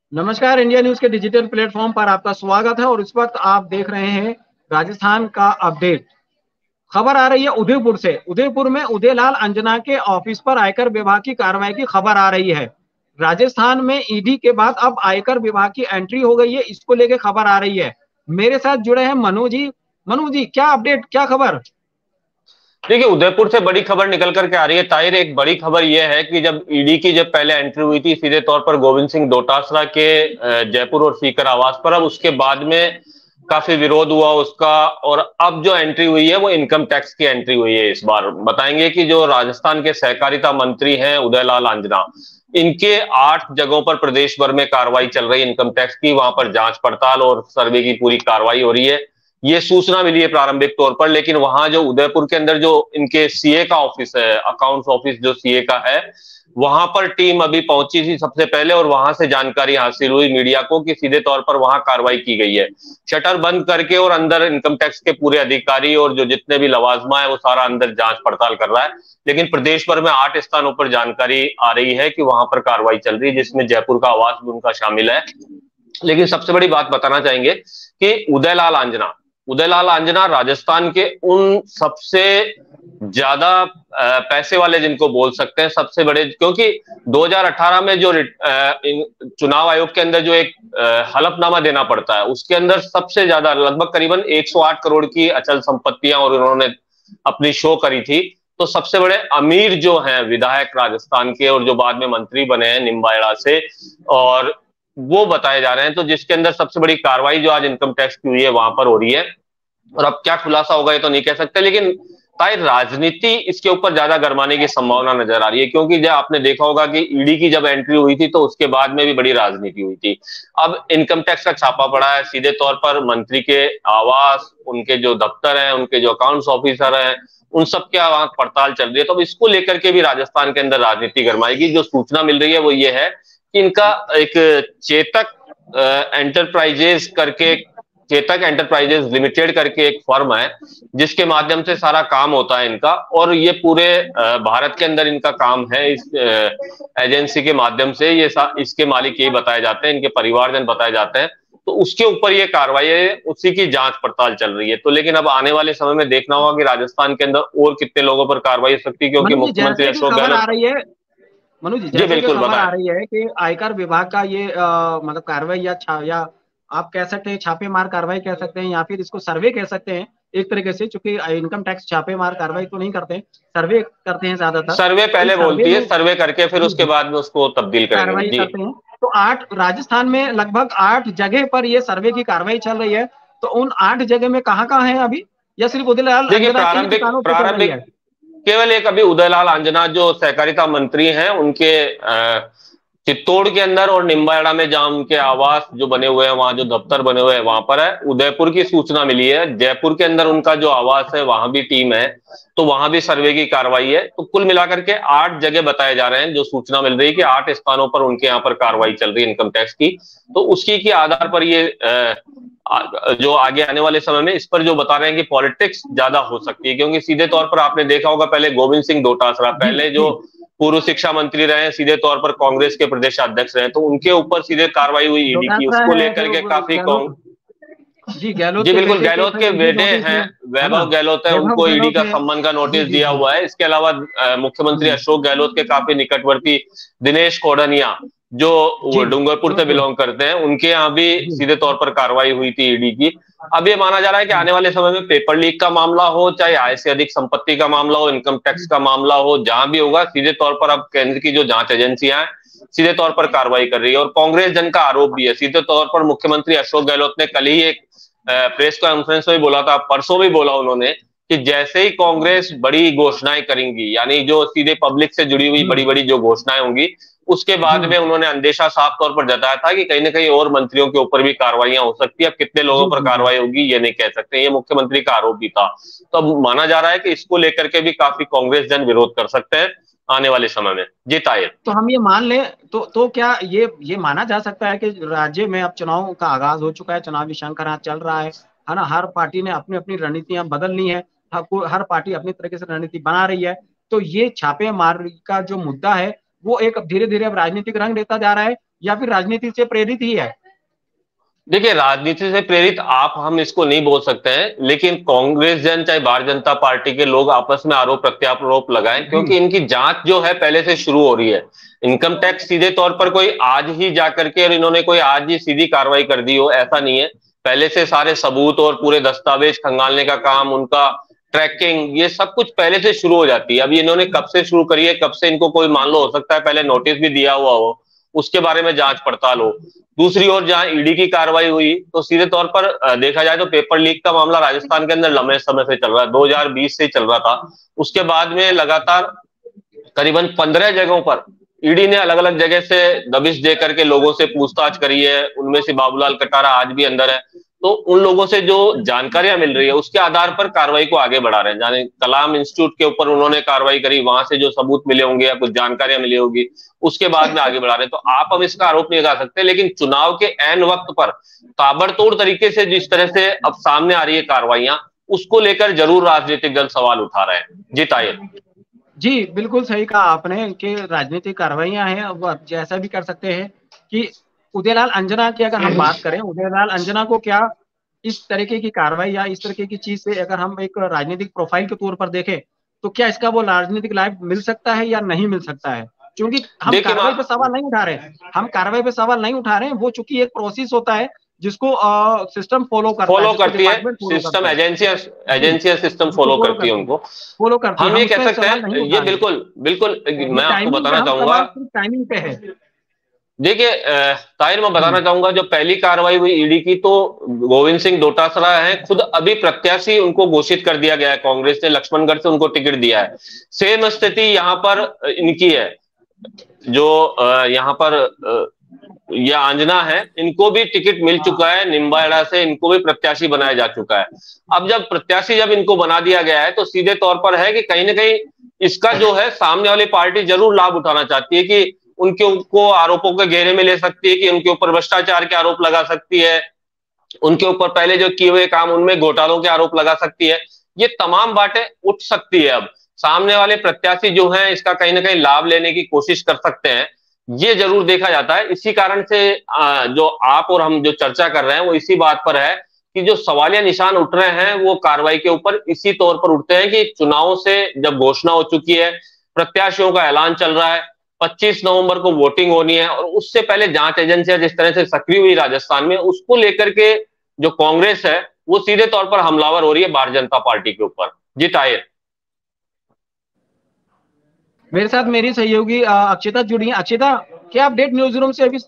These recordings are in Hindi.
नमस्कार। इंडिया न्यूज के डिजिटल प्लेटफॉर्म पर आपका स्वागत है और इस वक्त आप देख रहे हैं राजस्थान का अपडेट। खबर आ रही है उदयपुर से। उदयपुर में उदयलाल अंजना के ऑफिस पर आयकर विभाग की कार्रवाई की खबर आ रही है। राजस्थान में ईडी के बाद अब आयकर विभाग की एंट्री हो गई है, इसको लेके खबर आ रही है। मेरे साथ जुड़े हैं मनु जी। मनु जी, क्या अपडेट, क्या खबर? देखिए, उदयपुर से बड़ी खबर निकल करके आ रही है ताहिर। एक बड़ी खबर यह है कि जब ईडी की पहले एंट्री हुई थी सीधे तौर पर गोविंद सिंह डोटासरा के जयपुर और सीकर आवास पर, अब उसके बाद में काफी विरोध हुआ उसका। और अब जो एंट्री हुई है वो इनकम टैक्स की एंट्री हुई है। इस बार बताएंगे कि जो राजस्थान के सहकारिता मंत्री हैं उदयलाल आंजना, इनके 8 जगहों पर प्रदेश भर में कार्रवाई चल रही है इनकम टैक्स की। वहां पर जांच पड़ताल और सर्वे की पूरी कार्रवाई हो रही है। ये सूचना मिली है प्रारंभिक तौर पर, लेकिन वहां जो उदयपुर के अंदर जो इनके सीए का ऑफिस है, अकाउंट्स ऑफिस जो सीए का है, वहां पर टीम अभी पहुंची थी सबसे पहले और वहां से जानकारी हासिल हुई मीडिया को कि सीधे तौर पर वहां कार्रवाई की गई है। शटर बंद करके और अंदर इनकम टैक्स के पूरे अधिकारी और जो जितने भी लवाजमा है वो सारा अंदर जांच पड़ताल कर रहा है। लेकिन प्रदेश भर में 8 स्थानों पर जानकारी आ रही है कि वहां पर कार्रवाई चल रही है, जिसमें जयपुर का आवास भी उनका शामिल है। लेकिन सबसे बड़ी बात बताना चाहेंगे कि उदयलाल आंजना राजस्थान के उन सबसे ज्यादा पैसे वाले जिनको बोल सकते हैं, सबसे बड़े, क्योंकि 2018 में जो चुनाव आयोग के अंदर जो एक हलफनामा देना पड़ता है, उसके अंदर सबसे ज्यादा लगभग करीबन 108 करोड़ की अचल संपत्तियां और उन्होंने अपनी शो करी थी। तो सबसे बड़े अमीर जो हैं विधायक राजस्थान के और जो बाद में मंत्री बने हैं निम्बाहेड़ा से, और वो बताए जा रहे हैं। तो जिसके अंदर सबसे बड़ी कार्रवाई जो आज इनकम टैक्स की हुई है वहां पर हो रही है। और अब क्या खुलासा होगा ये तो नहीं कह सकते, लेकिन ताई राजनीति इसके ऊपर ज्यादा गरमाने की संभावना नजर आ रही है, क्योंकि जब आपने देखा होगा कि ईडी की जब एंट्री हुई थी तो उसके बाद में भी बड़ी राजनीति हुई थी। अब इनकम टैक्स का छापा पड़ा है सीधे तौर पर मंत्री के आवास, उनके जो दफ्तर हैं, उनके जो अकाउंट्स ऑफिसर हैं, उन सब के वहां पड़ताल चल रही है। तो अब इसको लेकर के भी राजस्थान के अंदर राजनीति गरमाएगी। जो सूचना मिल रही है वो ये है कि इनका एक चेतक एंटरप्राइजेस करके, चेतक एंटरप्राइजेस लिमिटेड करके एक फर्म है जिसके माध्यम से सारा काम होता है इनका। और ये पूरे भारत के अंदर इनका काम है। इस एजेंसी के माध्यम से ये इसके मालिक यही बताए जाते हैं, इनके परिवारजन बताए जाते हैं। तो उसके ऊपर ये कार्रवाई है, उसी की जांच पड़ताल चल रही है। तो लेकिन अब आने वाले समय में देखना होगा कि राजस्थान के अंदर और कितने लोगों पर कार्रवाई हो सकती है, क्योंकि मनु जी, मुख्यमंत्री जैसे कि अशोक खबर आ गहलोत। रही है, मनु जी जी जैसे कि बिल्कुल, खबर आ बताएं। रही है कि आयकर विभाग का ये मतलब कार्रवाई या आप कह सकते हैं छापेमार कार्रवाई कह सकते हैं, या फिर इसको सर्वे कह सकते हैं एक तरीके से, क्योंकि इनकम टैक्स छापेमार कार्रवाई तो नहीं करते, सर्वे करते हैं ज्यादातर। सर्वे तो पहले इस सर्वे बोलती है, में सर्वे करके फिर जी उसके जी बाद में उसको तब्दील करेंगे कार्रवाई जी। करते हैं। तो 8 राजस्थान में लगभग 8 जगह पर ये सर्वे की कार्रवाई चल रही है। तो उन 8 जगह में कहाँ कहाँ है अभी, या सिर्फ उदयलाल देखिए, अंजना के ही प्रारंभिक ठिकानों पे चल रही प्रारंभिक है? केवल एक अभी उदयलाल आंजना जो सहकारिता मंत्री हैं उनके चित्तौड़ के अंदर और निम्बाहेड़ा में जहां उनके आवास जो बने हुए हैं, वहां जो दफ्तर बने हुए हैं वहां पर है। उदयपुर की सूचना मिली है, जयपुर के अंदर उनका जो आवास है वहां भी टीम है, तो वहां भी सर्वे की कार्रवाई है। तो कुल मिलाकर के 8 जगह बताए जा रहे हैं। जो सूचना मिल रही है कि 8 स्थानों पर उनके यहाँ पर कार्रवाई चल रही है इनकम टैक्स की। तो उसकी के आधार पर ये जो आगे आने वाले समय में इस पर जो बता रहे हैं कि पॉलिटिक्स ज्यादा हो सकती है, क्योंकि सीधे तौर पर आपने देखा होगा पहले गोविंद सिंह डोटासरा जी पहले जी जो पूर्व शिक्षा मंत्री रहे, सीधे तौर पर कांग्रेस के प्रदेश अध्यक्ष रहे, तो उनके ऊपर सीधे कार्रवाई हुई ईडी की, डोटासरा उसको है, लेकर फिर के काफी गहलोत, जी गहलोत जी के बिल्कुल, बेटे के गहलोत के फिर भी बेटे नोटिस हैं, में, है ना? वैभव गहलोत है, वैभव उनको ईडी गहलोत का है। सम्मान का जी नोटिस जी दिया जी। हुआ है। इसके अलावा मुख्यमंत्री हम्म, अशोक गहलोत के काफी निकटवर्ती दिनेश कोडनिया, जो जी डूंगरपुर से जोधपुर। बिलोंग करते हैं, उनके यहाँ भी जी सीधे तौर पर कार्रवाई हुई थी ईडी की। अब ये माना जा रहा है कि जी आने वाले समय में पेपर लीक का मामला हो, चाहे आय से अधिक संपत्ति का मामला हो, इनकम टैक्स का मामला हो, जहां भी होगा सीधे तौर पर अब केंद्र की जो जांच एजेंसियां हैं सीधे तौर पर कार्रवाई कर रही है। और कांग्रेस जन का आरोप भी है, सीधे तौर पर मुख्यमंत्री अशोक गहलोत ने कल ही एक प्रेस कॉन्फ्रेंस में बोला था, परसों भी बोला उन्होंने, कि जैसे ही कांग्रेस बड़ी घोषणाएं करेंगी, यानी जो सीधे पब्लिक से जुड़ी हुई बड़ी हम्म, बड़ी जो घोषणाएं होंगी, उसके जी बाद में उन्होंने अंदेशा साफ तौर पर जताया था कि कहीं ना कहीं और मंत्रियों के ऊपर भी कार्रवाइयां हो सकती है। अब कितने लोगों जी पर जी जी। कार्रवाई होगी ये नहीं कह सकते, ये मुख्यमंत्री का आरोप भी था। तो अब माना जा रहा है कि इसको लेकर के भी काफी कांग्रेस जन विरोध कर सकते हैं आने वाले समय में जी ताहिर। तो हम ये मान लें, तो क्या ये माना जा सकता है कि राज्य में अब चुनाव का आगाज हो चुका है, चुनावी शंखनाद चल रहा है ना? हर पार्टी ने अपनी अपनी रणनीतियां बदल ली हैं, हर पार्टी अपनी तरीके से रणनीति बना रही है। तो ये छापे मार का जो मुद्दा है वो एक धीरे धीरे अब राजनीतिक रंग लेता जा रहा है, या फिर राजनीति से प्रेरित ही है? देखिए, राजनीति से प्रेरित आप हम इसको नहीं बोल सकते हैं, लेकिन कांग्रेस जन चाहे भारतीय जनता पार्टी के लोग आपस में आरोप प्रत्यारोप लगाएं, जी क्योंकि इनकी जांच जो है पहले से शुरू हो रही है। इनकम टैक्स सीधे तौर पर कोई आज ही जा करके और इन्होंने कोई आज ही सीधी कार्रवाई कर दी हो, ऐसा नहीं है। पहले से सारे सबूत और पूरे दस्तावेज खंगालने का काम, उनका ट्रैकिंग, ये सब कुछ पहले से शुरू हो जाती है। अभी इन्होंने कब से शुरू करी है, कब से इनको कोई मान लो हो सकता है पहले नोटिस भी दिया हुआ हो, उसके बारे में जांच पड़ताल हो। दूसरी ओर जहां ईडी की कार्रवाई हुई तो सीधे तौर पर देखा जाए तो पेपर लीक का मामला राजस्थान के अंदर लंबे समय से चल रहा है, 2020 से चल रहा था। उसके बाद में लगातार करीबन 15 जगहों पर ईडी ने अलग अलग जगह से दबिश दे करके लोगों से पूछताछ करी है। उनमें से बाबूलाल कटारा आज भी अंदर है। तो उन लोगों से जो जानकारियां मिल रही है उसके आधार पर कार्रवाई को आगे बढ़ा रहे हैं। जाने कलाम इंस्टीट्यूट के ऊपर उन्होंने कार्रवाई करी, वहां से जो सबूत मिले होंगे या कुछ जानकारियां मिली होगी, उसके बाद में आगे बढ़ा रहे हैं। तो आप अब इसका आरोप नहीं लगा सकते, लेकिन चुनाव के ऐन वक्त पर ताबड़तोड़ तरीके से जिस तरह से अब सामने आ रही है कार्रवाइयां, उसको लेकर जरूर राजनीतिक दल सवाल उठा रहे हैं। जी ताहिर। जी, बिल्कुल सही कहा आपने कि राजनीतिक कार्रवाइयां हैं। अब आप जैसा भी कर सकते हैं कि उदयलाल अंजना की अगर हम बात करें, उदयलाल अंजना को क्या इस तरीके की कार्रवाई या इस तरीके की चीज से अगर हम एक राजनीतिक प्रोफाइल के तौर पर देखें, तो क्या इसका वो राजनीतिक लाभ मिल सकता है या नहीं मिल सकता है? क्योंकि हम देखिए कार्रवाई पे सवाल नहीं उठा रहे हैं, हम कार्रवाई पे सवाल नहीं उठा रहे हैं। वो चूंकि एक प्रोसेस होता है जिसको सिस्टम फॉलो करता है, फॉलो जिसको करती है डिपार्टमेंट फॉलो सिस्टम, करता है। एजेंसियां जी, एजेंसियां सिस्टम उसको फॉलो फॉलो करती है करती है, उनको। फॉलो करती है। हम हम ये उस कह पर सकते सवाल नहीं हैं, ये उठा रहे हैं। बिल्कुल बिल्कुल ये मैं आपको टाइमिंग पे बताना हम चाहूंगा। सवाल सिर्फ टाइमिंग पे है। देखिए ताहिर, मैं बताना जी चाहूंगा, जो पहली कार्रवाई हुई ईडी की, तो गोविंद सिंह डोटासरा हैं खुद अभी प्रत्याशी, उनको घोषित कर दिया गया है। कांग्रेस ने लक्ष्मणगढ़ से उनको टिकट दिया है। सेम स्थिति यहाँ पर इनकी है। जो यहाँ पर ये अंजना है, इनको भी टिकट मिल चुका है निम्बाहेड़ा से, इनको भी प्रत्याशी बनाया जा चुका है। अब जब प्रत्याशी जब इनको बना दिया गया है तो सीधे तौर पर है कि कहीं ना कहीं इसका जो है सामने वाली पार्टी जरूर लाभ उठाना चाहती है कि उनके को आरोपों के घेरे में ले सकती है, कि उनके ऊपर भ्रष्टाचार के आरोप लगा सकती है, उनके ऊपर पहले जो किए हुए काम उनमें घोटालों के आरोप लगा सकती है। ये तमाम बातें उठ सकती है। अब सामने वाले प्रत्याशी जो हैं इसका कहीं ना कहीं लाभ लेने की कोशिश कर सकते हैं, ये जरूर देखा जाता है। इसी कारण से जो आप और हम जो चर्चा कर रहे हैं वो इसी बात पर है कि जो सवालिया निशान उठ रहे हैं वो कार्रवाई के ऊपर इसी तौर पर उठते हैं कि चुनाव से जब घोषणा हो चुकी है, प्रत्याशियों का ऐलान चल रहा है, 25 नवंबर को वोटिंग होनी है, और उससे पहले जांच एजेंसियां जिस तरह से सक्रिय हुई राजस्थान में, उसको लेकर के जो कांग्रेस है वो सीधे तौर पर हमलावर हो रही है भारतीय जनता पार्टी के ऊपर। जी ताहिर। मेरे साथ मेरी सहयोगी अक्षिता जुड़ी है। अक्षिता, क्या अपडेट न्यूज रूम से अभी?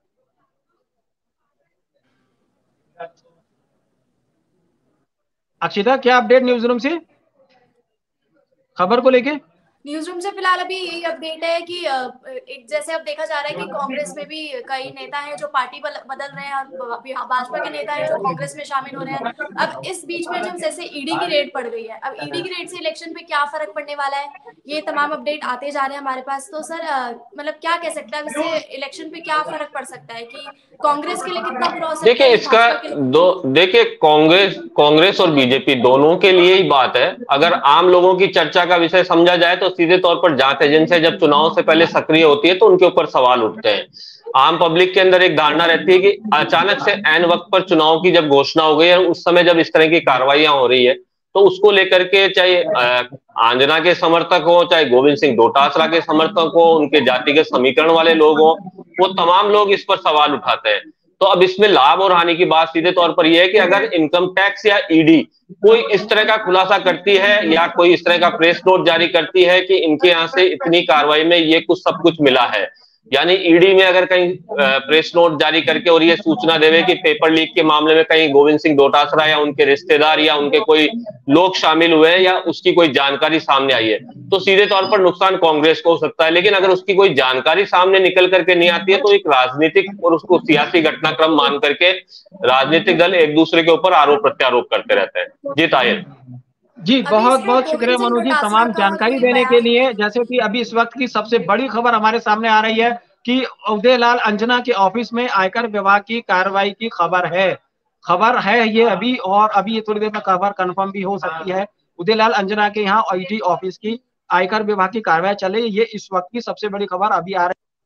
अक्षिता, क्या अपडेट न्यूज रूम से खबर को लेके? न्यूज रूम से फिलहाल अभी यही अपडेट है कि एक जैसे अब देखा जा रहा है कि कांग्रेस में भी कई नेता हैं जो पार्टी बदल रहे हैं और भाजपा के नेता हैं जो कांग्रेस में शामिल हो रहे हैं। अब इस बीच में जब जैसे ईडी की रेड पड़ गई है, अब ईडी की रेड से इलेक्शन पे क्या फर्क पड़ने वाला है, ये तमाम अपडेट आते जा रहे हैं हमारे पास। तो सर मतलब क्या कह सकते हैं इससे इलेक्शन पे क्या फर्क पड़ सकता है, कि कांग्रेस के लिए कितना बुरा हो सकता देखिए है, इसका भाजपा के लिए? देखिए कांग्रेस और बीजेपी दोनों के लिए ही बात है। अगर आम लोगों की चर्चा का विषय समझा जाए तो सीधे तौर पर जांच एजेंसियां जब चुनाव से पहले सक्रिय होती है तो उनके ऊपर सवाल उठते हैं। आम पब्लिक के अंदर एक धारणा रहती है कि अचानक से ऐन वक्त पर चुनाव की जब घोषणा हो गई है, उस समय जब इस तरह की कार्रवाइयां हो रही है, तो उसको लेकर के चाहे आंजना के समर्थक हो, चाहे गोविंद सिंह डोटासरा के समर्थक हो, उनके जातिगत समीकरण वाले लोग हो, वो तमाम लोग इस पर सवाल उठाते हैं। तो अब इसमें लाभ और हानि की बात सीधे तौर पर यह है कि अगर इनकम टैक्स या ईडी कोई इस तरह का खुलासा करती है या कोई इस तरह का प्रेस नोट जारी करती है कि इनके यहां से इतनी कार्रवाई में ये कुछ सब कुछ मिला है, यानी ईडी में अगर कहीं प्रेस नोट जारी करके और ये सूचना देवे कि पेपर लीक के मामले में कहीं गोविंद सिंह डोटासरा या उनके रिश्तेदार या उनके कोई लोग शामिल हुए हैं या उसकी कोई जानकारी सामने आई है, तो सीधे तौर पर नुकसान कांग्रेस को हो सकता है। लेकिन अगर उसकी कोई जानकारी सामने निकल करके नहीं आती है तो एक राजनीतिक और उसको सियासी घटनाक्रम मान करके राजनीतिक दल एक दूसरे के ऊपर आरोप प्रत्यारोप करते रहते हैं। जी ताहिर। जी, बहुत बहुत शुक्रिया गोविंद सिंह मनु जी डोटासरा तमाम का जानकारी कोई देने के बयान? लिए। जैसे कि अभी इस वक्त की सबसे बड़ी खबर हमारे सामने आ रही है कि उदयलाल अंजना के ऑफिस में आयकर विभाग की कार्रवाई की खबर है ये अभी, और अभी ये थोड़ी देर में खबर कंफर्म भी हो सकती है। उदयलाल अंजना के यहाँ ईडी ऑफिस की आयकर विभाग की कार्रवाई चल रही है। ये इस वक्त की सबसे बड़ी खबर अभी आ रही है।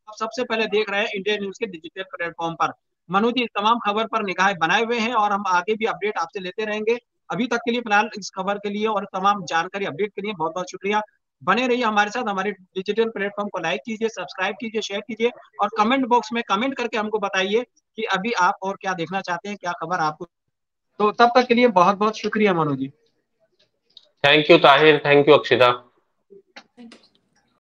आप सबसे पहले देख रहे हैं इंडिया न्यूज के डिजिटल प्लेटफॉर्म पर। मनु जी, इस तमाम खबर पर निगाह बनाए हुए हैं और हम आगे भी अपडेट आपसे लेते रहेंगे। अभी तक के लिए फिलहाल इस खबर के लिए और तमाम जानकारी अपडेट के लिए बहुत बहुत शुक्रिया। बने रहिए हमारे साथ, हमारे डिजिटल प्लेटफॉर्म को लाइक कीजिए, सब्सक्राइब कीजिए, शेयर कीजिए और कमेंट बॉक्स में कमेंट करके हमको बताइए कि अभी आप और क्या देखना चाहते हैं, क्या खबर आपको। तो तब तक के लिए बहुत बहुत शुक्रिया Manu ji. Thank you Tahir, thank you Akshita.